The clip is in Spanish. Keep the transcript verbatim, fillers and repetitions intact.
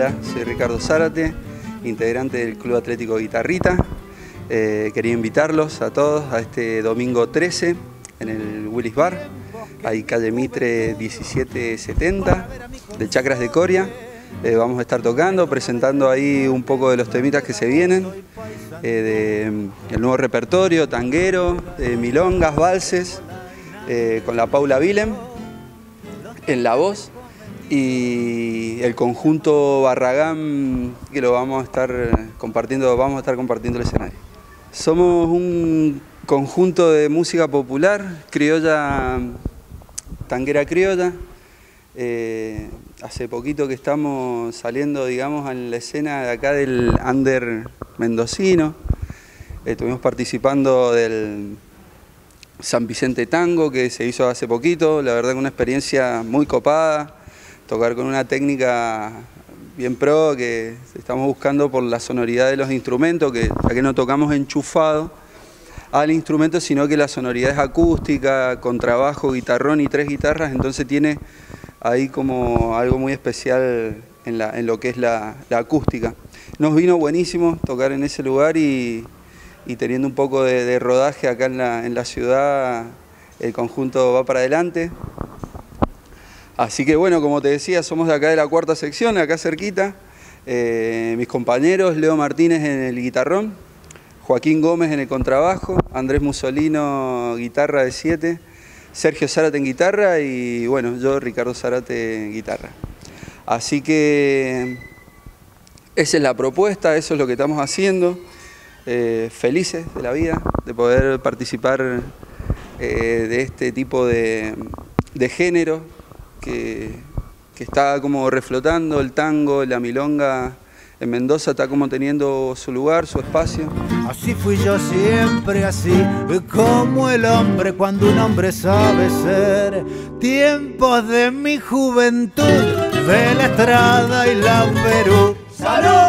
Hola, soy Ricardo Zárate, integrante del Club Atlético Guitarrita. Eh, quería invitarlos a todos a este domingo trece en el Willis Bar, ahí calle Mitre diecisiete setenta, de Chacras de Coria. Eh, vamos a estar tocando, presentando ahí un poco de los temitas que se vienen, eh, de el nuevo repertorio, tanguero, de milongas, valses, eh, con la Paula Willem en la voz, y el conjunto Barragán, que lo vamos a estar compartiendo, vamos a estar compartiendo el escenario. Somos un conjunto de música popular, criolla, tanguera criolla. Eh, hace poquito que estamos saliendo, digamos, en la escena de acá del under mendocino. Eh, estuvimos participando del San Vicente Tango, que se hizo hace poquito. La verdad que una experiencia muy copada, tocar con una técnica bien pro, que estamos buscando por la sonoridad de los instrumentos, que ya que no tocamos enchufado al instrumento, sino que la sonoridad es acústica, con trabajo, guitarrón y tres guitarras, entonces tiene ahí como algo muy especial en, la, en lo que es la, la acústica. Nos vino buenísimo tocar en ese lugar y, y teniendo un poco de, de rodaje acá en la, en la ciudad, el conjunto va para adelante. Así que bueno, como te decía, somos de acá de la cuarta sección, acá cerquita. Eh, mis compañeros, Leo Martínez en el guitarrón, Joaquín Gómez en el contrabajo, Andrés Musolino guitarra de siete, Sergio Zárate en guitarra y bueno, yo Ricardo Zárate en guitarra. Así que esa es la propuesta, eso es lo que estamos haciendo. Eh, felices de la vida, de poder participar eh, de este tipo de, de género que, que está como reflotando, el tango, la milonga en Mendoza está como teniendo su lugar, su espacio. Así fui yo siempre, así como el hombre cuando un hombre sabe ser. Tiempos de mi juventud, de la estrada y la Perú. ¡Salud!